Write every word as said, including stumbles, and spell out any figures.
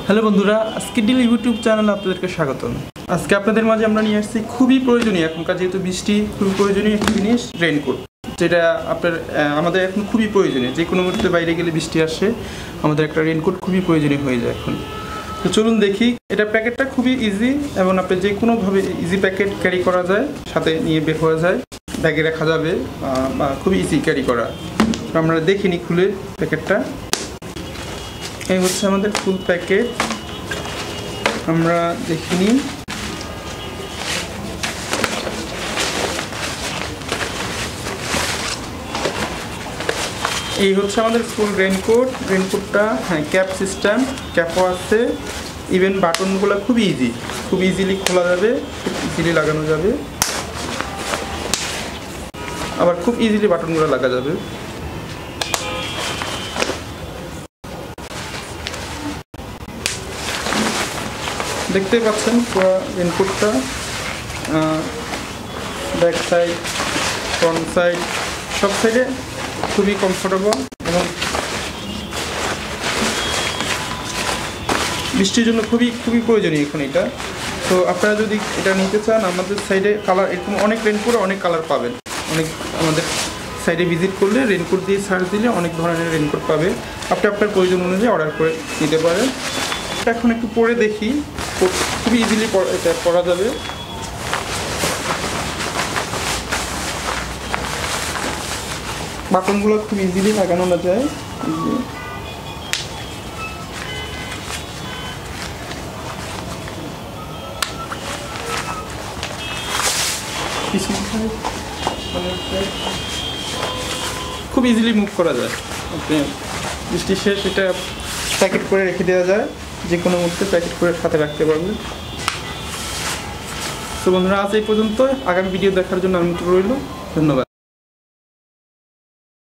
Hello বন্ধুরা, আজকে daily YouTube চ্যানেলে আপনাদেরকে স্বাগতম। আজকে আপনাদের মাঝে আমরা নিয়ে আসছি খুবই প্রয়োজনীয়, এখনকার যেহেতু বৃষ্টি, খুবই প্রয়োজনীয় একটি জিনিস রেইনকোট, যেটা আপনার আমাদের এখন খুবই প্রয়োজনীয়। যে কোনো মুহূর্তে বাইরে গেলে বৃষ্টি আসে, আমাদের একটা রেইনকোট খুবই প্রয়োজনীয় হয়ে যায় এখন। তো চলুন দেখি। এটা প্যাকেটটা খুবই ইজি এবং আপনি যে কোনোভাবে ইজি প্যাকেট ক্যারি করা যায়, সাথে নিয়ে বের করা যায়, ব্যাগে রাখা যাবে, বা খুবই ইজি ক্যারি করা। তো আমরা দেখিনি খুলে প্যাকেটটা। এই হচ্ছে আমাদের ফুল প্যাকেট, আমরা দেখিনি। এই হচ্ছে আমাদের ফুল রেইনকোট। রেইনকোটটা হ্যাঁ ক্যাপ সিস্টেম, ক্যাপও আছে। ইভেন বাটনগুলো খুবই ইজি, খুব ইজিলি খোলা যাবে, খুব ইজিলি লাগানো যাবে, আবার খুব ইজিলি বাটনগুলো লাগা যাবে। দেখতেই পাচ্ছেন পুরো রেইনকোটটা, ব্যাক সাইড, ফ্রন্ট সাইড, সব সাইডে খুবই কমফোর্টেবল এবং বৃষ্টির জন্য খুবই খুবই প্রয়োজনীয় এখন এটা। তো আপনারা যদি এটা নিতে চান, আমাদের সাইডে কালার এরকম অনেক রেইনকোটে অনেক কালার পাবেন। অনেক আমাদের সাইডে ভিজিট করলে রেইনকোট দিয়ে সার্চ দিলে অনেক ধরনের রেইনকোট পাবে। আপনি আপনার প্রয়োজন অনুযায়ী অর্ডার করে নিতে পারেন। এখন একটু পরে দেখি, খুবই ইজিলি এটা পরা যাবে। বাটনগুলো খুব ইজিলি লাগানো যায়। খুব ইজিলি মুভ করা যায়। আপনি বৃষ্টি শেষ এটা প্যাকেট করে রেখে দেওয়া যায়, যে কোনো মুহূর্তে প্যাকেট করে সাথে রাখতে পারবেন। তো বন্ধুরা, আজ এই পর্যন্ত। আগামী ভিডিও দেখার জন্য আমন্ত্রণ রইল। ধন্যবাদ।